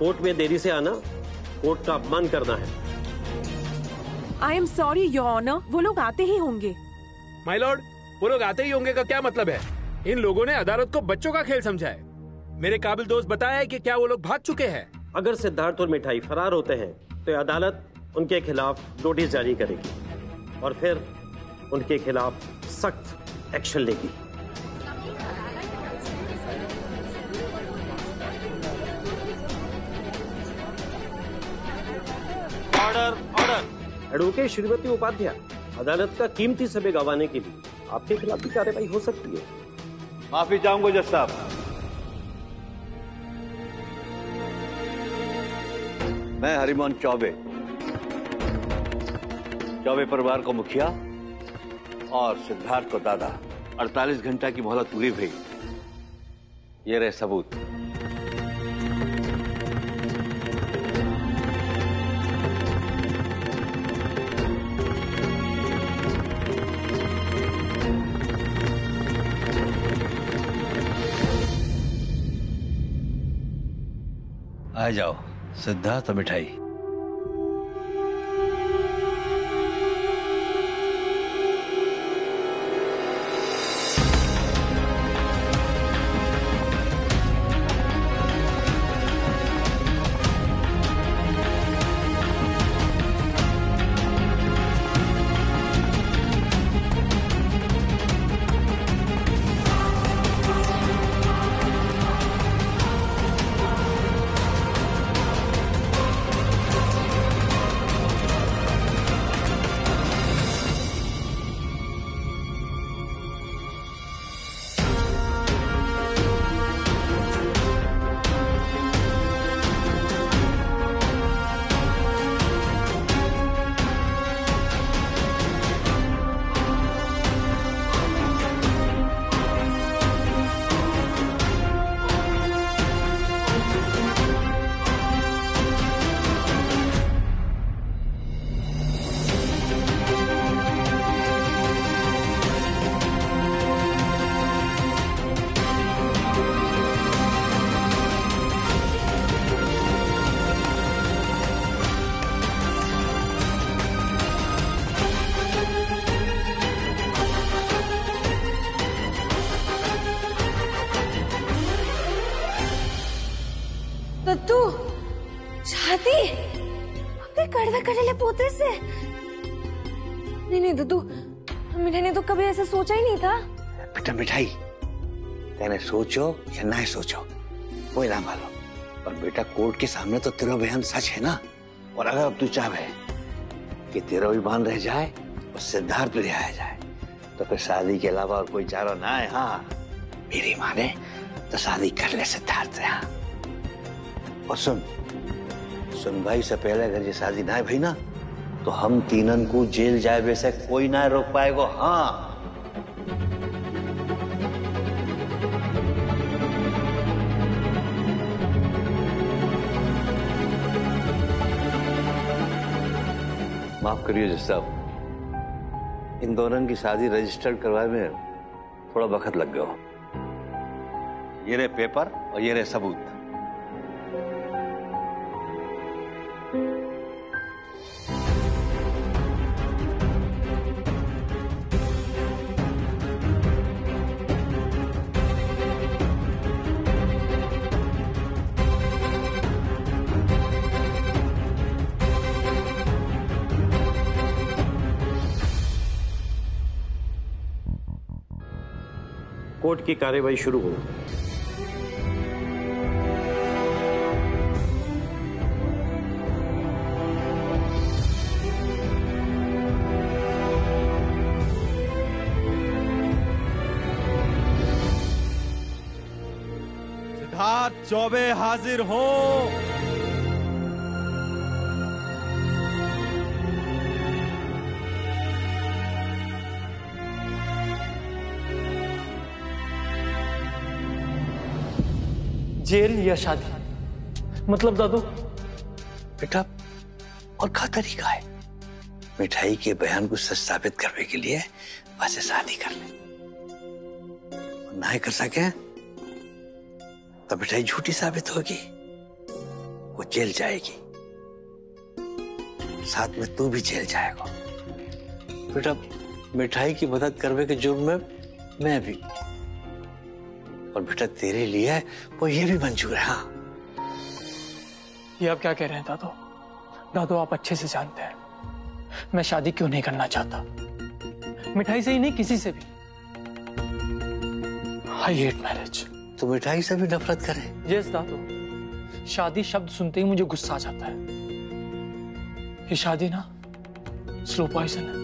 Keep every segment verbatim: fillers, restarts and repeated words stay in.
Court में देरी से आना कोर्ट का अपमान करना है। I am sorry your honour, वो लोग आते ही होंगे। माय लॉर्ड, वो लोग आते ही होंगे का क्या मतलब है? इन लोगों ने अदालत को बच्चों का खेल समझा है। मेरे काबिल दोस्त बताया है कि क्या वो लोग भाग चुके हैं? अगर सिद्धार्थ और मिठाई फरार होते हैं तो अदालत उनके खिलाफ नोटिस जारी करेगी और फिर उनके खिलाफ सख्त एक्शन लेगी। Order order. Advocate Shrimati Upadhyay, अदालत का कीमती समय गंवाने के लिए आपके खिलाफ भी कार्रवाई हो सकती है। माफी चाहूंगा जज साहब। मैं हरिमोहन चौबे, चौबे परिवार को मुखिया और सिद्धार्थ को दादा, अड़तालीस घंटा की मोहलत पूरी हुई। ये रहे सबूत। आ जाओ सिद्धार्थ और मिठाई। दत्तू, शादी अपने कड़वे कड़ेले पोते से? नहीं नहीं दत्तू, मिठाई ने तो कभी ऐसा सोचा ही नहीं था। बेटा मिठाई, तेने सोचो या ना सोचो कोई ना मालूम, पर बेटा कोर्ट के सामने तो तेरा बयान सच है ना। और अगर अब तू चाहे कि तेरा भी बांध रह जाए और सिद्धार्थ भी रिहाया जाए तो फिर शादी के अलावा और कोई चारा ना है। हाँ, मेरी माने तो शादी कर ले सिद्धार्थ से। हाँ, और सुन सुन भाई, से पहले अगर ये शादी ना भई ना तो हम तीनन को जेल जाए वैसे कोई ना रोक पाएगा। हाँ, माफ करिए जज साहब, इन दोनों की शादी रजिस्टर्ड करवाए में थोड़ा वक्त लग गया। ये रहे पेपर और ये रहे सबूत। कोर्ट की कार्यवाही शुरू हो। सिद्धार्थ चौबे हाजिर हो। जेल या शादी, मतलब दादू? बेटा और का तरीका है मिठाई के बयान को सच साबित करने के लिए, बस शादी कर ले। ना कर सके तो मिठाई झूठी साबित होगी। वो जेल जाएगी, साथ में तू भी जेल जाएगा। बेटा मिठाई की मदद करने के जुर्म में मैं भी, और बेटा तेरे लिए वो ये भी मंजूर है। हाँ ये आप क्या कह रहे हैं दादू? दादू आप अच्छे से जानते हैं मैं शादी क्यों नहीं करना चाहता, मिठाई से ही नहीं किसी से भी। I hate marriage. तो मिठाई से भी नफरत करे? यस दादू, शादी शब्द सुनते ही मुझे गुस्सा आ जाता है। ये शादी ना स्लो पॉइजन है,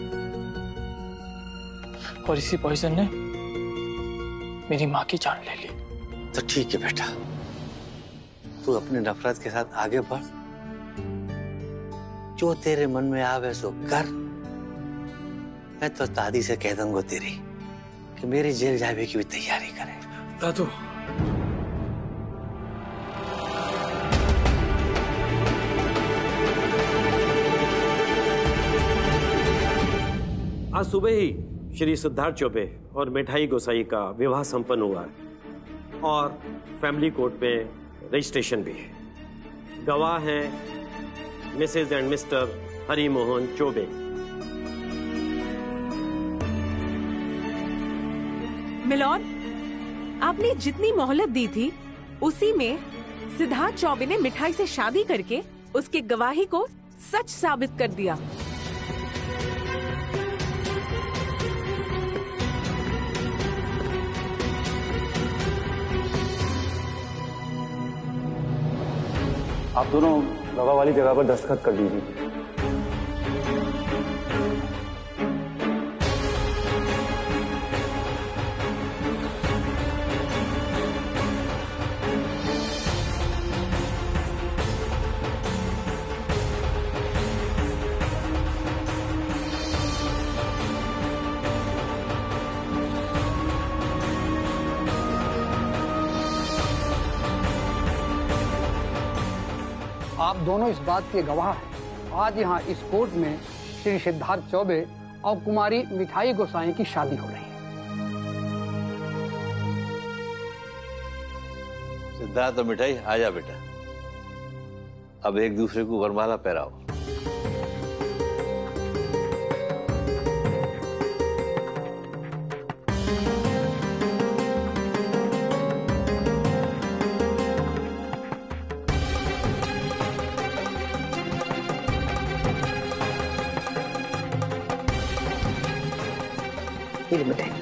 और इसी पॉइजन ने मेरी माँ की जान ले ली। तो ठीक है बेटा, तू अपनी नफरत के साथ आगे बढ़, जो तेरे मन में आवे सो कर। मैं तो दादी से कह दूंगा तेरी कि मेरी जेल जाने की भी तैयारी करे। दादू आज सुबह ही श्री सिद्धार्थ चौबे और मिठाई गोसाई का विवाह संपन्न हुआ है और फैमिली कोर्ट में रजिस्ट्रेशन भी है। गवाह हैं Mrs and Mr Hari Mohan Chaubey. Milord, आपने जितनी मोहलत दी थी उसी में सिद्धार्थ चौबे ने मिठाई से शादी करके उसके गवाही को सच साबित कर दिया। आप दोनों गवाह वाली जगह पर दस्तखत कर दीजिए। आप दोनों इस बात के गवाह हैं। आज यहाँ इस कोर्ट में श्री सिद्धार्थ चौबे और कुमारी मिठाई गोसाई की शादी हो रही है। सिद्धार्थ और मिठाई आजा बेटा, अब एक दूसरे को वरमाला पहराओ। ये मिठाई